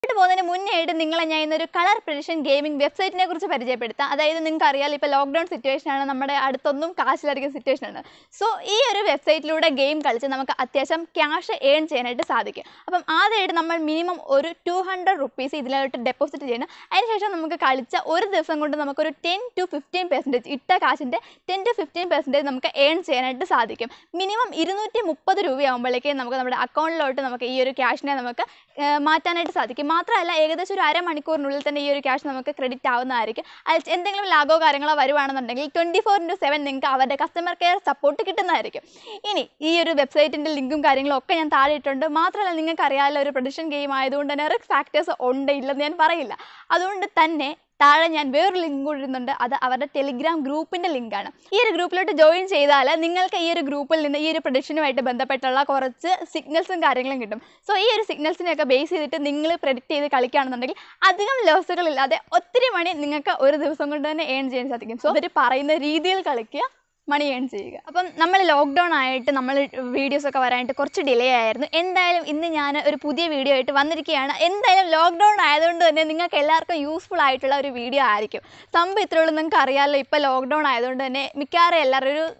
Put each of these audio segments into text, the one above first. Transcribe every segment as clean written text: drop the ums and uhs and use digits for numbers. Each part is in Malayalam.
പോകുന്നതിന് മുന്നേയായിട്ട് നിങ്ങളെ ഞാൻ ഇന്നൊരു കളർ പ്രെഡിക്ഷൻ ഗെയിമിംഗ് വെബ്സൈറ്റിനെ കുറിച്ച് പരിചയപ്പെടുത്താം. അതായത് നിങ്ങൾക്ക് അറിയാം ഇപ്പോൾ ലോക്ക്ഡൗൺ സിറ്റുവേഷനാണ്, നമ്മുടെ അടുത്തൊന്നും കാശിലധികം സിറ്റുവേഷനാണ്. സോ ഈ ഒരു വെബ്സൈറ്റിലൂടെ ഗെയിം കളിച്ച് നമുക്ക് അത്യാവശ്യം ക്യാഷ് ഏൺ ചെയ്യാനായിട്ട് സാധിക്കും. അപ്പം ആദ്യമായിട്ട് നമ്മൾ മിനിമം ഒരു 200 റുപ്പീസ് ഇതിലോട്ട് ഡെപ്പോസിറ്റ് ചെയ്യണം. അതിനുശേഷം നമുക്ക് കളിച്ച ഒരു ദിവസം കൊണ്ട് നമുക്കൊരു 10 to 15% ഇട്ട കാശിൻ്റെ 10 to 15% നമുക്ക് ഏൺ ചെയ്യാനായിട്ട് സാധിക്കും. മിനിമം 230 രൂപയാകുമ്പോഴേക്കും നമുക്ക് നമ്മുടെ അക്കൗണ്ടിലോട്ട് നമുക്ക് ഈ ഒരു ക്യാഷിനെ നമുക്ക് മാറ്റാനായിട്ട് സാധിക്കും. മാത്രമല്ല ഏകദേശം ഒരു അരമണിക്കൂറിനുള്ളിൽ തന്നെ ഈ ഒരു ക്യാഷ് നമുക്ക് ക്രെഡിറ്റ് ആവുന്നതായിരിക്കും. അതിൽ എന്തെങ്കിലും ലാഗോ കാര്യങ്ങളോ വരുവാണെന്നുണ്ടെങ്കിൽ 24/7 നിങ്ങൾക്ക് അവരുടെ കസ്റ്റമർ കെയർ സപ്പോർട്ട് കിട്ടുന്നതായിരിക്കും. ഇനി ഈ ഒരു വെബ്സൈറ്റിൻ്റെ ലിങ്കും കാര്യങ്ങളും ഒക്കെ ഞാൻ താഴെ ഇട്ടുണ്ട്. മാത്രമല്ല നിങ്ങൾക്ക് അറിയാമല്ലോ ഒരു പ്രഡിക്ഷൻ ഗെയിം ആയതുകൊണ്ട് തന്നെ റിസ്ക് ഫാക്ടേഴ്സ് ഉണ്ട് ഇല്ലെന്ന് ഞാൻ പറയില്ല. അതുകൊണ്ട് തന്നെ താഴെ ഞാൻ വേറൊരു ലിങ്ക് കൊടുക്കുന്നുണ്ട്. അത് അവരുടെ ടെലിഗ്രാം ഗ്രൂപ്പിൻ്റെ ലിങ്കാണ്. ഈ ഒരു ഗ്രൂപ്പിലോട്ട് ജോയിൻ ചെയ്താൽ നിങ്ങൾക്ക് ഈ ഒരു ഗ്രൂപ്പിൽ നിന്ന് ഈ ഒരു പ്രഡിക്ഷനുമായിട്ട് ബന്ധപ്പെട്ടുള്ള കുറച്ച് സിഗ്നൽസും കാര്യങ്ങളും കിട്ടും. സോ ഈ ഒരു സിഗ്നൽസിനെയൊക്കെ ബേസ് ചെയ്തിട്ട് നിങ്ങൾ പ്രെഡിക്റ്റ് ചെയ്ത് കളിക്കുകയാണെന്നുണ്ടെങ്കിൽ അധികം ലോസുകളില്ലാതെ ഒത്തിരി മണി നിങ്ങൾക്ക് ഒരു ദിവസം കൊണ്ട് തന്നെ ഏൺ ചെയ്യാൻ സാധിക്കും. സോ അവർ പറയുന്ന രീതിയിൽ കളിക്കുക, മണി ഏൺ ചെയ്യുക. അപ്പം നമ്മൾ ലോക്ക്ഡൗൺ ആയിട്ട് നമ്മൾ വീഡിയോസൊക്കെ വരാനായിട്ട് കുറച്ച് ഡിലേ ആയിരുന്നു. എന്തായാലും ഇന്ന് ഞാൻ ഒരു പുതിയ വീഡിയോ ആയിട്ട് വന്നിരിക്കുകയാണ്. എന്തായാലും ലോക്ക്ഡൗൺ ആയതുകൊണ്ട് തന്നെ നിങ്ങൾക്ക് എല്ലാവർക്കും യൂസ്ഫുൾ ആയിട്ടുള്ള ഒരു വീഡിയോ ആയിരിക്കും. സംഭവം ഇത്രയുള്ളൂ. നിങ്ങൾക്ക് അറിയാമല്ലോ ഇപ്പോൾ ലോക്ക്ഡൗൺ ആയതുകൊണ്ട് തന്നെ മിക്കവാറും എല്ലാവരും ഒരു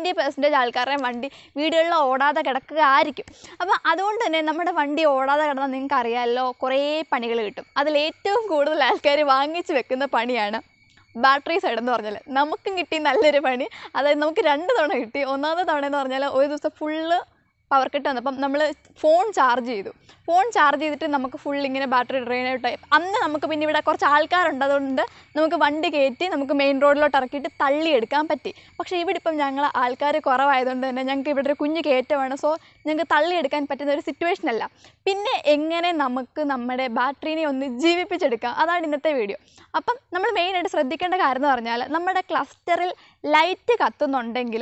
70% ആൾക്കാരുടെ വണ്ടി വീടുകളിൽ ഓടാതെ കിടക്കുക ആയിരിക്കും. അപ്പോൾ അതുകൊണ്ട് തന്നെ നമ്മുടെ വണ്ടി ഓടാതെ കിടന്നാൽ നിങ്ങൾക്ക് അറിയാമല്ലോ കുറേ പണികൾ കിട്ടും. അതിൽ ഏറ്റവും കൂടുതൽ ആൾക്കാർ വാങ്ങിച്ച് വെക്കുന്ന പണിയാണ് ബാറ്ററി സൈഡ് എന്ന് പറഞ്ഞാൽ. നമുക്കും കിട്ടി നല്ലൊരു പണി. അതായത് നമുക്ക് 2 തവണ കിട്ടി. ഒന്നാമത്തെ തവണ എന്ന് പറഞ്ഞാൽ ഒരു ദിവസം ഫുള്ള് പവർ കട്ട് വന്നപ്പം നമ്മൾ ഫോൺ ചാർജ് ചെയ്തു. ഫോൺ ചാർജ് ചെയ്തിട്ട് നമുക്ക് ഫുൾ ഇങ്ങനെ ബാറ്ററി ഡ്രെയിൻ ആയിട്ടായി. അന്ന് നമുക്ക് പിന്നെ ഇവിടെ കുറച്ച് ആൾക്കാരുണ്ട്, അതുകൊണ്ട് നമുക്ക് വണ്ടി കയറ്റി നമുക്ക് മെയിൻ റോഡിലോട്ട് ഇറക്കിയിട്ട് തള്ളിയെടുക്കാൻ പറ്റി. പക്ഷേ ഇവിടെ ഇപ്പം ഞങ്ങൾ ആൾക്കാർ കുറവായതുകൊണ്ട് തന്നെ ഞങ്ങൾക്ക് ഇവിടെ ഒരു കുഞ്ഞ് കയറ്റമാണ്. സോ ഞങ്ങൾക്ക് തള്ളിയെടുക്കാൻ പറ്റുന്ന ഒരു സിറ്റുവേഷൻ അല്ല. പിന്നെ എങ്ങനെ നമുക്ക് നമ്മുടെ ബാറ്ററിനെ ഒന്ന് ജീവിപ്പിച്ചെടുക്കാം, അതാണ് ഇന്നത്തെ വീഡിയോ. അപ്പം നമ്മൾ മെയിനായിട്ട് ശ്രദ്ധിക്കേണ്ട കാര്യം എന്ന് പറഞ്ഞാൽ നമ്മുടെ ക്ലസ്റ്ററിൽ ലൈറ്റ് കത്തുന്നുണ്ടെങ്കിൽ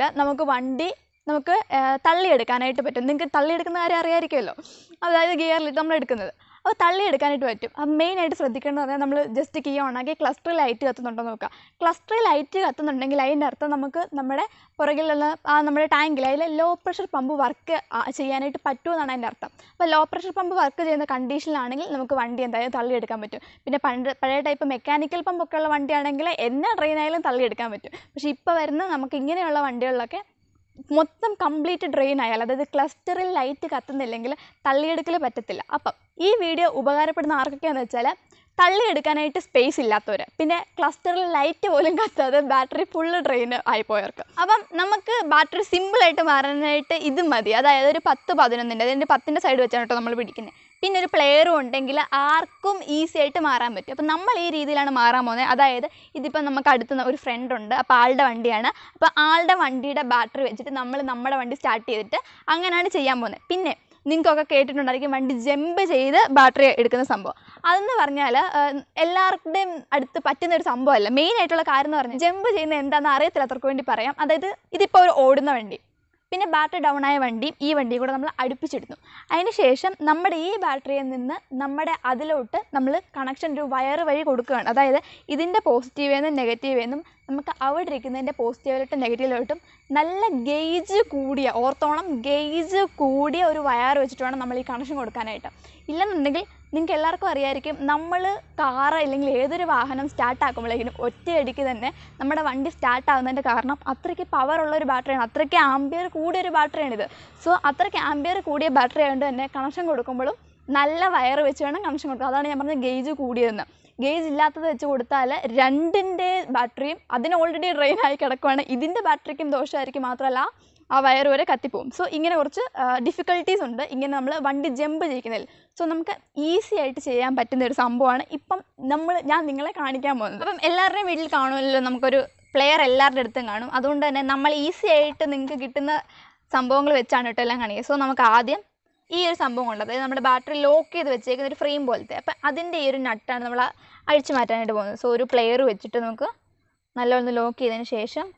നമുക്ക് തള്ളിയെടുക്കാനായിട്ട് പറ്റും. നിങ്ങൾക്ക് തള്ളിയെടുക്കുന്ന കാര്യം അറിയാമായിരിക്കുമല്ലോ, അതായത് ഗിയറിലിട്ട് നമ്മൾ എടുക്കുന്നത്. അപ്പോൾ തള്ളിയെടുക്കാനായിട്ട് പറ്റും. അത് മെയിനായിട്ട് ശ്രദ്ധിക്കേണ്ടത് പറഞ്ഞാൽ നമ്മൾ ജസ്റ്റ് കീ ഓണാക്കി ക്ലസ്റ്റർ ലൈറ്റ് കത്തുന്നുണ്ടോ നോക്കുക. ക്ലസ്റ്റർ ലൈറ്റ് കത്തുന്നുണ്ടെങ്കിൽ അതിൻ്റെ അർത്ഥം നമുക്ക് നമ്മുടെ പുറകിലുള്ള നമ്മുടെ ടാങ്കിൽ അതിൽ ലോ പ്രഷർ പമ്പ് വർക്ക് ചെയ്യാനായിട്ട് പറ്റുമെന്നാണ് അതിൻ്റെ അർത്ഥം. അപ്പോൾ ലോ പ്രഷർ പമ്പ് വർക്ക് ചെയ്യുന്ന കണ്ടീഷനിലാണെങ്കിൽ നമുക്ക് വണ്ടി എന്തായാലും തള്ളിയെടുക്കാൻ പറ്റും. പിന്നെ പഴയ ടൈപ്പ് മെക്കാനിക്കൽ പമ്പൊക്കെ ഉള്ള വണ്ടിയാണെങ്കിൽ എന്നാ ഡ്രെയിനായാലും തള്ളിയെടുക്കാൻ പറ്റും. പക്ഷേ ഇപ്പോൾ വരുന്ന നമുക്ക് ഇങ്ങനെയുള്ള വണ്ടികളിലൊക്കെ മൊത്തം കംപ്ലീറ്റ് ഡ്രെയിൻ ആയാൽ, അതായത് ക്ലസ്റ്ററിൽ ലൈറ്റ് കത്തുന്നില്ലെങ്കിൽ തള്ളിയെടുക്കൽ പറ്റത്തില്ല. അപ്പം ഈ വീഡിയോ ഉപകാരപ്പെടുന്ന ആർക്കൊക്കെയാണെന്ന് വെച്ചാൽ തള്ളിയെടുക്കാനായിട്ട് സ്പേസ് ഇല്ലാത്തവർ, പിന്നെ ക്ലസ്റ്ററിൽ ലൈറ്റ് പോലും കത്താതെ ബാറ്ററി ഫുള്ള് ഡ്രെയിൻ ആയിപ്പോയവർക്ക്. അപ്പം നമുക്ക് ബാറ്ററി സിമ്പിളായിട്ട് മാറാനായിട്ട് ഇത് മതി. അതായത് ഒരു 10-11, അതിൻ്റെ 10ൻ്റെ സൈഡ് വെച്ചാണ് കേട്ടോ നമ്മൾ പിടിക്കുന്നത്. പിന്നെ ഒരു പ്ലെയറും ഉണ്ടെങ്കിൽ ആർക്കും ഈസി ആയിട്ട് മാറാൻ പറ്റും. അപ്പം നമ്മൾ ഈ രീതിയിലാണ് മാറാൻ പോകുന്നത്. അതായത് ഇതിപ്പം നമുക്ക് അടുത്ത് ഒരു ഫ്രണ്ട് ഉണ്ട്, അപ്പോൾ ആളുടെ വണ്ടിയാണ്. അപ്പോൾ ആളുടെ വണ്ടിയുടെ ബാറ്ററി വെച്ചിട്ട് നമ്മൾ നമ്മുടെ വണ്ടി സ്റ്റാർട്ട് ചെയ്തിട്ട് അങ്ങനെയാണ് ചെയ്യാൻ പോകുന്നത്. പിന്നെ നിങ്ങൾക്കൊക്കെ കേട്ടിട്ടുണ്ടായിരിക്കും വണ്ടി ജമ്പ് ചെയ്ത് ബാറ്ററി എടുക്കുന്ന സംഭവം. അതെന്ന് പറഞ്ഞാൽ എല്ലാവരുടെയും അടുത്ത് പറ്റുന്ന ഒരു സംഭവമല്ല. മെയിനായിട്ടുള്ള കാര്യം എന്ന് പറഞ്ഞാൽ ജമ്പ് ചെയ്യുന്നത് എന്താണെന്ന് അറിയത്തില്ലാത്തവർക്ക് വേണ്ടി പറയാം. അതായത് ഇതിപ്പോൾ ഒരു ഓടുന്ന വണ്ടി, പിന്നെ ബാറ്ററി ഡൗൺ ആയ വണ്ടിയും ഈ വണ്ടിയും കൂടെ നമ്മൾ അടുപ്പിച്ചിടുന്നു. അതിന് ശേഷം നമ്മുടെ ഈ ബാറ്ററിയിൽ നിന്ന് നമ്മുടെ അതിലോട്ട് നമ്മൾ കണക്ഷൻ ഒരു വയർ വഴി കൊടുക്കുകയാണ്. അതായത് ഇതിൻ്റെ പോസിറ്റീവേന്നും നെഗറ്റീവേന്നും നമുക്ക് അവിടെ ഇരിക്കുന്നതിൻ്റെ പോസിറ്റീവിലോട്ടും നെഗറ്റീവിലോട്ടും നല്ല ഗേജ് കൂടിയ, ഓർത്തോണം ഗേജ് കൂടിയ ഒരു വയർ വെച്ചിട്ട് വേണം നമ്മൾ ഈ കണക്ഷൻ കൊടുക്കാനായിട്ട്. ഇല്ലെന്നുണ്ടെങ്കിൽ നിങ്ങൾക്ക് എല്ലാവർക്കും അറിയാമായിരിക്കും, നമ്മൾ കാറ് അല്ലെങ്കിൽ ഏതൊരു വാഹനം സ്റ്റാർട്ടാക്കുമ്പോഴേക്കും ഒറ്റയടിക്ക് തന്നെ നമ്മുടെ വണ്ടി സ്റ്റാർട്ടാകുന്നതിൻ്റെ കാരണം അത്രയ്ക്ക് പവറുള്ളൊരു ബാറ്ററിയാണ്, അത്രയ്ക്ക് ആംബിയർ കൂടിയൊരു ബാറ്ററിയാണിത്. സോ അത്രയ്ക്ക് ആംബിയർ കൂടിയ ബാറ്ററി ആയതുകൊണ്ട് തന്നെ കണക്ഷൻ കൊടുക്കുമ്പോഴും നല്ല വയർ വെച്ച് വേണം കണക്ഷൻ കൊടുക്കുക. അതാണ് ഞാൻ പറഞ്ഞത് ഗേജ് കൂടിയതെന്ന്. ഗേജ് ഇല്ലാത്തത് വെച്ച് കൊടുത്താൽ രണ്ടിൻ്റെ ബാറ്ററിയും അതിന് ഓൾറെഡി ഡ്രെയിൻ ആയി കിടക്കുവാണ്. ഇതിൻ്റെ ബാറ്ററിക്കും ദോഷമായിരിക്കും, മാത്രമല്ല ആ വയർ വരെ കത്തിപ്പോവും. സോ ഇങ്ങനെ കുറച്ച് ഡിഫിക്കൽട്ടീസ് ഉണ്ട് ഇങ്ങനെ നമ്മൾ വണ്ടി ജമ്പ് ചെയ്യിക്കുന്നതിൽ. സോ നമുക്ക് ഈസി ആയിട്ട് ചെയ്യാൻ പറ്റുന്ന ഒരു സംഭവമാണ് ഇപ്പം ഞാൻ നിങ്ങളെ കാണിക്കാൻ പോകുന്നത്. അപ്പം എല്ലാവരുടെയും വീട്ടിൽ കാണുമല്ലോ, നമുക്കൊരു പ്ലെയർ എല്ലാവരുടെ അടുത്തും കാണും. അതുകൊണ്ട് തന്നെ നമ്മൾ ഈസി ആയിട്ട് നിങ്ങൾക്ക് കിട്ടുന്ന സംഭവങ്ങൾ വെച്ചാണ് കേട്ടോ എല്ലാം കാണിക്കുക. സോ നമുക്ക് ആദ്യം ഈ ഒരു സംഭവം ഉണ്ട്, അതായത് നമ്മുടെ ബാറ്ററി ലോക്ക് ചെയ്ത് വെച്ചേക്കുന്ന ഒരു ഫ്രെയിം പോലത്തെ. അപ്പം അതിൻ്റെ ഈ ഒരു നട്ടാണ് നമ്മൾ അഴിച്ചു മാറ്റാനായിട്ട് പോകുന്നത്. സോ ഒരു പ്ലെയർ വെച്ചിട്ട് നമുക്ക് നല്ലോണം ലോക്ക് ചെയ്തതിന് ശേഷം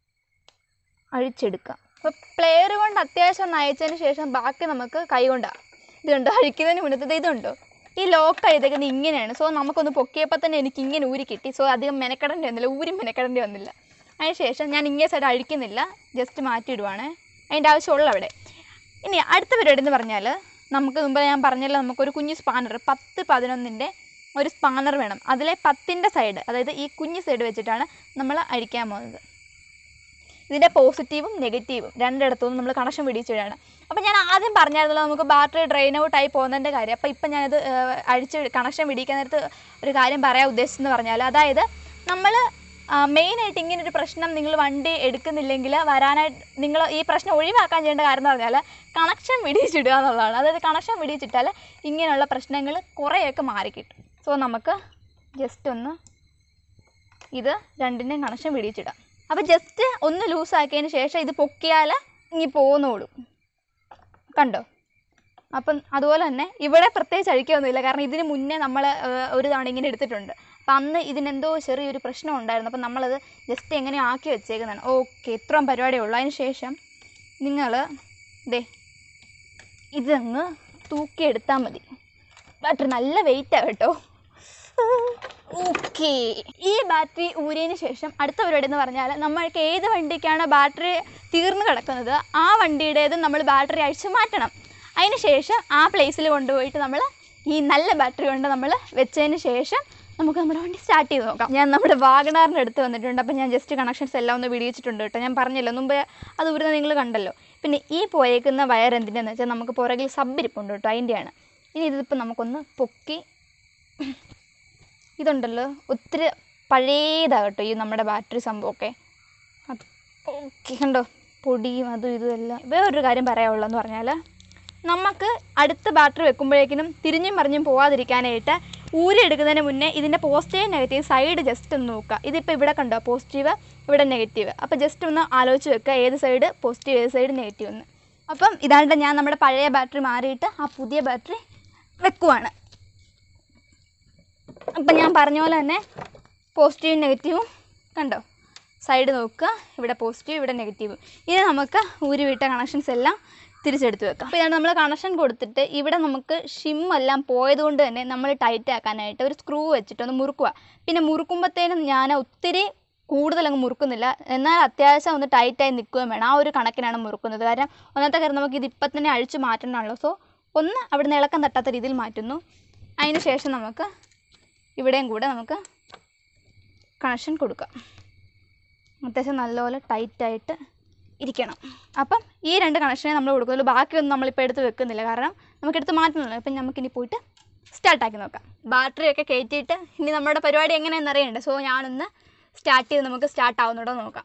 അഴിച്ചെടുക്കാം. അപ്പോൾ പ്ലെയർ കൊണ്ട് അത്യാവശ്യം ഒന്ന് അയച്ചതിന് ശേഷം ബാക്കി നമുക്ക് കൈ കൊണ്ടാണ്. ഇതുണ്ട് അഴിക്കുന്നതിന് മുന്നത്തെ ഇതുണ്ടോ, ഈ ലോക്ക് ചെയ്തേക്കുന്നത് ഇങ്ങനെയാണ്. സോ നമുക്കൊന്ന് പൊക്കിയപ്പോൾ തന്നെ എനിക്ക് ഇങ്ങനെ ഊരി കിട്ടി. സോ അധികം മെനക്കെടേണ്ടി വന്നില്ല, മെനക്കെടേണ്ടി വന്നില്ല. അതിന് ശേഷം ഞാൻ ഇങ്ങനെ സൈഡ് അഴിക്കുന്നില്ല, ജസ്റ്റ് മാറ്റിയിടുവാണ്, അതിൻ്റെ ആവശ്യമുള്ള അവിടെ. ഇനി അടുത്ത പരിപാടി എന്ന് പറഞ്ഞാൽ നമുക്ക് മുമ്പ് ഞാൻ പറഞ്ഞല്ലോ നമുക്കൊരു കുഞ്ഞ് സ്പാനർ 10-11ൻ്റെ ഒരു സ്പാനർ വേണം. അതിലെ 10ൻ്റെ സൈഡ്, അതായത് ഈ കുഞ്ഞ് സൈഡ് വെച്ചിട്ടാണ് നമ്മൾ അഴിക്കാൻ പോകുന്നത്. ഇതിൻ്റെ പോസിറ്റീവും നെഗറ്റീവും രണ്ടിടത്തും നമ്മൾ കണക്ഷൻ പിടിച്ചിടാണ്. അപ്പോൾ ഞാൻ ആദ്യം പറഞ്ഞായിരുന്നല്ലോ നമുക്ക് ബാറ്ററി ഡ്രെയിൻ ഔട്ട് ആയി പോകുന്നതിൻ്റെ കാര്യം. അപ്പോൾ ഇപ്പം ഞാനത് കണക്ഷൻ പിടിക്കാൻ നേരത്ത് ഒരു കാര്യം പറയാൻ ഉദ്ദേശിച്ചെന്ന് പറഞ്ഞാൽ, അതായത് നമ്മൾ മെയിനായിട്ട് ഇങ്ങനൊരു പ്രശ്നം നിങ്ങൾ വണ്ടി എടുക്കുന്നില്ലെങ്കിൽ വരാനായിട്ട് നിങ്ങൾ ഈ പ്രശ്നം ഒഴിവാക്കാൻ ചെയ്യേണ്ട കാര്യം എന്ന് പറഞ്ഞാൽ കണക്ഷൻ പിടിച്ചിടുക എന്നുള്ളതാണ്. അതായത് കണക്ഷൻ പിടിച്ചിട്ടാൽ ഇങ്ങനെയുള്ള പ്രശ്നങ്ങൾ കുറേയൊക്കെ മാറിക്കിട്ടും. സോ നമുക്ക് ജസ്റ്റ് ഒന്ന് ഇത് രണ്ടിൻ്റെയും കണക്ഷൻ പിടിച്ചിടാം. അപ്പോൾ ജസ്റ്റ് ഒന്ന് ലൂസാക്കിയതിന് ശേഷം ഇത് പൊക്കിയാൽ ഇനി പോകുന്നുള്ളൂ. കണ്ടോ? അപ്പം അതുപോലെ തന്നെ ഇവിടെ പ്രത്യേകിച്ച് അഴിക്കൊന്നുമില്ല, കാരണം ഇതിന് മുന്നേ നമ്മൾ ഒരു തവണ ഇങ്ങനെ എടുത്തിട്ടുണ്ട്. അപ്പം അന്ന് ഇതിനെന്തോ ചെറിയൊരു പ്രശ്നം ഉണ്ടായിരുന്നു. അപ്പം നമ്മളത് ജസ്റ്റ് എങ്ങനെയോ ആക്കി വെച്ചേക്കുന്നതാണ്. ഓക്കെ, ഇത്രയും പരിപാടിയേ ഉള്ളൂ. അതിന് ശേഷം നിങ്ങൾ ഇതങ്ങ് തൂക്കിയെടുത്താൽ മതി. ബാറ്ററി നല്ല വെയിറ്റാണ് കേട്ടോ. ഓക്കെ, ഈ ബാറ്ററി ഊരിയതിന് ശേഷം അടുത്ത പരിപാടി എന്ന് പറഞ്ഞാൽ നമ്മൾക്ക് ഏത് വണ്ടിക്കാണ് ബാറ്ററി തീർന്നു കിടക്കുന്നത് ആ വണ്ടിയുടേത് നമ്മൾ ബാറ്ററി അഴിച്ച് മാറ്റണം. അതിന് ശേഷം ആ പ്ലേസിൽ കൊണ്ടുപോയിട്ട് നമ്മൾ ഈ നല്ല ബാറ്ററി കൊണ്ട് നമ്മൾ വെച്ചതിന് ശേഷം നമുക്ക് നമ്മുടെ വണ്ടി സ്റ്റാർട്ട് ചെയ്ത് നോക്കാം. ഞാൻ നമ്മുടെ വാഗണാറിൻ്റെ അടുത്ത് വന്നിട്ടുണ്ട്. അപ്പോൾ ഞാൻ ജസ്റ്റ് കണക്ഷൻസ് എല്ലാം ഒന്ന് വിടിയിച്ചിട്ടുണ്ട് കേട്ടോ. ഞാൻ പറഞ്ഞല്ലോ മുമ്പ് അത് ഊരുന്നത് നിങ്ങൾ കണ്ടല്ലോ. പിന്നെ ഈ പോയേക്കുന്ന വയർ എന്തിൻ്റെയെന്ന് വെച്ചാൽ നമുക്ക് പുറകിൽ സബ്ബിരിപ്പുണ്ട് കേട്ടോ, അതിൻ്റെയാണ്. ഇനി ഇതിപ്പോൾ നമുക്കൊന്ന് പൊക്കി, ഇതുണ്ടല്ലോ ഒത്തിരി പഴയതാണ് കേട്ടോ ഈ നമ്മുടെ ബാറ്ററി സംഭവമൊക്കെ. ഓക്കെ, കണ്ടോ പൊടിയും അതും ഇതും എല്ലാം. വേറൊരു കാര്യം പറയാനുള്ളതെന്ന് പറഞ്ഞാൽ നമുക്ക് അടുത്ത ബാറ്ററി വെക്കുമ്പോഴേക്കിനും തിരിഞ്ഞും മറിഞ്ഞും പോകാതിരിക്കാനായിട്ട് ഊരിയെടുക്കുന്നതിന് മുന്നേ ഇതിൻ്റെ പോസിറ്റീവ് നെഗറ്റീവ് സൈഡ് ജസ്റ്റ് ഒന്ന് നോക്കുക. ഇതിപ്പോൾ ഇവിടെ കണ്ടോ പോസിറ്റീവ്, ഇവിടെ നെഗറ്റീവ്. അപ്പോൾ ജസ്റ്റ് ഒന്ന് ആലോചിച്ച് വെക്കുക ഏത് സൈഡ് പോസിറ്റീവ് ഏത് സൈഡ് നെഗറ്റീവ് എന്ന്. അപ്പം ഇതാണ്ട് ഞാൻ നമ്മുടെ പഴയ ബാറ്ററി മാറിയിട്ട് ആ പുതിയ ബാറ്ററി വെക്കുവാണ്. അപ്പം ഞാൻ പറഞ്ഞ പോലെ തന്നെ പോസിറ്റീവും നെഗറ്റീവും കണ്ടോ സൈഡ് നോക്കുക, ഇവിടെ പോസിറ്റീവ് ഇവിടെ നെഗറ്റീവ്. ഇനി നമുക്ക് ഊരി വിട്ട കണക്ഷൻസ് എല്ലാം തിരിച്ചെടുത്ത് വെക്കാം. അപ്പോൾ ഇതാണ് നമ്മൾ കണക്ഷൻ കൊടുത്തിട്ട് ഇവിടെ നമുക്ക് ഷിമ്മെല്ലാം പോയതുകൊണ്ട് തന്നെ നമ്മൾ ടൈറ്റ് ആക്കാനായിട്ട് ഒരു സ്ക്രൂ വെച്ചിട്ടൊന്ന് മുറുക്കുക. പിന്നെ മുറുക്കുമ്പോഴത്തേനും ഞാൻ ഒത്തിരി കൂടുതലങ്ങ് മുറുക്കുന്നില്ല, എന്നാൽ അത്യാവശ്യം ഒന്ന് ടൈറ്റായി നിൽക്കുകയും വേണം. ആ ഒരു കണക്കിനാണ് മുറുക്കുന്നത്. കാരണം ഒന്നാമത്തെ കാര്യം നമുക്ക് ഇത് ഇപ്പം തന്നെ അഴിച്ച് മാറ്റണമല്ലോ. സോ ഒന്ന് അവിടെ നിന്ന് ഇളക്കം തട്ടാത്ത രീതിയിൽ മാറ്റുന്നു. അതിന് ശേഷം നമുക്ക് ഇവിടെയും കൂടെ നമുക്ക് കണക്ഷൻ കൊടുക്കാം. അത്യാവശ്യം നല്ലപോലെ ടൈറ്റായിട്ട് ഇരിക്കണം. അപ്പം ഈ രണ്ട് കണക്ഷനെ നമ്മൾ കൊടുക്കുന്നുള്ളൂ. ബാക്കിയൊന്നും നമ്മളിപ്പോൾ എടുത്ത് വെക്കുന്നില്ല, കാരണം നമുക്കെടുത്ത് മാറ്റുന്നുള്ളൂ. അപ്പം നമുക്കിനി പോയിട്ട് സ്റ്റാർട്ടാക്കി നോക്കാം. ബാറ്ററിയൊക്കെ കയറ്റിയിട്ട് ഇനി നമ്മുടെ പരിപാടി എങ്ങനെയാണെന്ന് അറിയണ്ടേ. സോ ഞാനൊന്ന് സ്റ്റാർട്ട് ചെയ്ത് നമുക്ക് സ്റ്റാർട്ടാവുന്നുണ്ടോ നോക്കാം.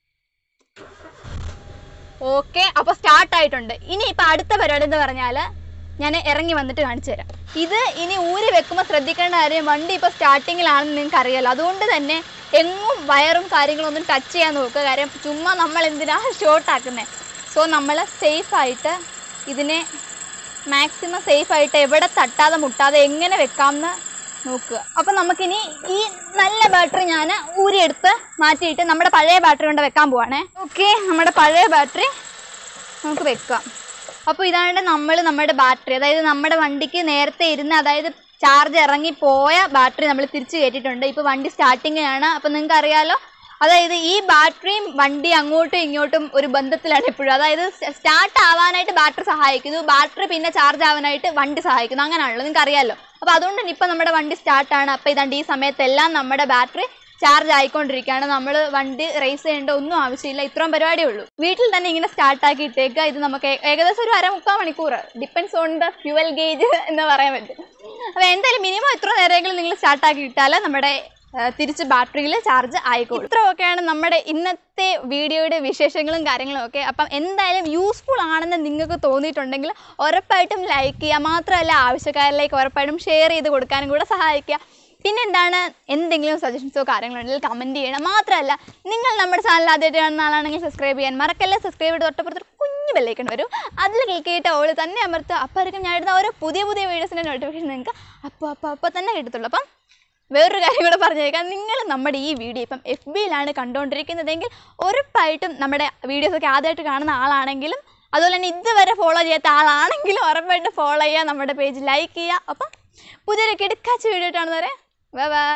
ഓക്കെ, അപ്പോൾ സ്റ്റാർട്ടായിട്ടുണ്ട്. ഇനി ഇപ്പോൾ അടുത്ത പരിപാടി എന്ന് പറഞ്ഞാൽ ഞാൻ ഇറങ്ങി വന്നിട്ട് കാണിച്ചു തരാം. ഇത് ഇനി ഊരി വെക്കുമ്പോൾ ശ്രദ്ധിക്കേണ്ട കാര്യം, വണ്ടി ഇപ്പോൾ സ്റ്റാർട്ടിങ്ങിലാണെന്ന് നിങ്ങൾക്ക് അറിയാമല്ലോ. അതുകൊണ്ട് തന്നെ എങ്ങും വയറും കാര്യങ്ങളൊന്നും ടച്ച് ചെയ്യാൻ നോക്കുക. കാര്യം ചുമ്മാ നമ്മൾ എന്തിനാണ് ഷോർട്ടാക്കുന്നത്. സോ നമ്മൾ സേഫായിട്ട് ഇതിനെ മാക്സിമം സേഫായിട്ട് എവിടെ തട്ടാതെ മുട്ടാതെ എങ്ങനെ വെക്കാമെന്ന് നോക്കുക. അപ്പം നമുക്കിനി ഈ നല്ല ബാറ്ററി ഞാൻ ഊരിയെടുത്ത് മാറ്റിയിട്ട് നമ്മുടെ പഴയ ബാറ്ററി കൊണ്ട് വെക്കാൻ പോവാണേ. ഓക്കെ, നമ്മുടെ പഴയ ബാറ്ററി നമുക്ക് വെക്കാം. അപ്പോൾ ഇതാണ് നമ്മുടെ ബാറ്ററി, അതായത് നമ്മുടെ വണ്ടിക്ക് നേരത്തെ ഇരുന്ന് അതായത് ചാർജ് ഇറങ്ങിപ്പോയ ബാറ്ററി നമ്മൾ തിരിച്ച് കയറ്റിയിട്ടുണ്ട്. ഇപ്പോൾ വണ്ടി സ്റ്റാർട്ടിങ്ങിനാണ്. അപ്പോൾ നിങ്ങൾക്ക് അറിയാമല്ലോ, അതായത് ഈ ബാറ്ററിയും വണ്ടി അങ്ങോട്ടും ഇങ്ങോട്ടും ഒരു ബന്ധത്തിലാണ് എപ്പോഴും. അതായത് സ്റ്റാർട്ട് ആവാനായിട്ട് ബാറ്ററി സഹായിക്കുന്നു, ബാറ്ററി പിന്നെ ചാർജ് ആവാനായിട്ട് വണ്ടി സഹായിക്കുന്നു, അങ്ങനെയാണല്ലോ, നിങ്ങൾക്ക് അറിയാമല്ലോ. അപ്പോൾ അതുകൊണ്ട് തന്നെ ഇപ്പോൾ നമ്മുടെ വണ്ടി സ്റ്റാർട്ടാണ്. അപ്പോൾ ഇതാണ്ട് ഈ സമയത്തെല്ലാം നമ്മുടെ ബാറ്ററി ചാർജ് ആയിക്കൊണ്ടിരിക്കുകയാണ്. നമ്മൾ വണ്ടി റേസ് ചെയ്യേണ്ട ഒന്നും ആവശ്യമില്ല, ഇത്രയും പരിപാടിയേ ഉള്ളൂ. വീട്ടിൽ തന്നെ ഇങ്ങനെ സ്റ്റാർട്ടാക്കി ഇട്ടേക്കുക. ഇത് നമുക്ക് ഏകദേശം ഒരു 1/4 മണിക്കൂർ, depends on the fuel gauge എന്ന് പറയാൻ പറ്റും. അപ്പോൾ എന്തായാലും മിനിമം എത്ര നേരമെങ്കിലും നിങ്ങൾ സ്റ്റാർട്ടാക്കി ഇട്ടാൽ നമ്മുടെ തിരിച്ച് ബാറ്ററിയിൽ ചാർജ് ആയിക്കോളും. ഇത്രയൊക്കെയാണ് നമ്മുടെ ഇന്നത്തെ വീഡിയോയുടെ വിശേഷങ്ങളും കാര്യങ്ങളും ഒക്കെ. അപ്പം എന്തായാലും യൂസ്ഫുൾ ആണെന്ന് നിങ്ങൾക്ക് തോന്നിയിട്ടുണ്ടെങ്കിൽ ഉറപ്പായിട്ടും ലൈക്ക് ചെയ്യുക. മാത്രമല്ല ആവശ്യക്കാരിലേക്ക് ഉറപ്പായിട്ടും ഷെയർ ചെയ്ത് കൊടുക്കാനും കൂടെ സഹായിക്കുക. പിന്നെ എന്താണ്, എന്തെങ്കിലും സജഷൻസോ കാര്യങ്ങളോ ഉണ്ടെങ്കിൽ കമൻറ്റ് ചെയ്യണം. മാത്രമല്ല നിങ്ങൾ നമ്മുടെ ചാനൽ ആദ്യമായിട്ട് കാണുന്ന ആളാണെങ്കിൽ സബ്സ്ക്രൈബ് ചെയ്യാൻ മറക്കല്ല. സബ്സ്ക്രൈബ് ചെയ്ത് തൊട്ടപ്പുറത്തൊരു കുഞ്ഞ് ബെല്ലൈക്കൺ വരും, അതിൽ ക്ലിക്ക് ചെയ്തിട്ട് ഓൾ തന്നെ അമർത്തുക. അപ്പോൾ ആയിരിക്കും ഞാൻ ഇടുന്ന ഓരോ പുതിയ വീഡിയോസിൻ്റെ നോട്ടിഫിക്കേഷൻ നിങ്ങൾക്ക് അപ്പോൾ തന്നെ കിട്ടത്തുള്ളൂ. അപ്പം വേറൊരു കാര്യം കൂടെ പറഞ്ഞേക്കാം, നിങ്ങൾ നമ്മുടെ ഈ വീഡിയോ ഇപ്പം FBയിലാണ് കണ്ടുകൊണ്ടിരിക്കുന്നതെങ്കിൽ ഉറപ്പായിട്ടും നമ്മുടെ വീഡിയോസൊക്കെ ആദ്യമായിട്ട് കാണുന്ന ആളാണെങ്കിലും അതുപോലെ തന്നെ ഇതുവരെ ഫോളോ ചെയ്യാത്ത ആളാണെങ്കിലും ഉറപ്പായിട്ട് ഫോളോ ചെയ്യുക, നമ്മുടെ പേജ് ലൈക്ക് ചെയ്യുക. അപ്പം പുതിയൊരു കിടക്കാച്ച വീഡിയോ ആയിട്ടാണ് വരെ. Bye by.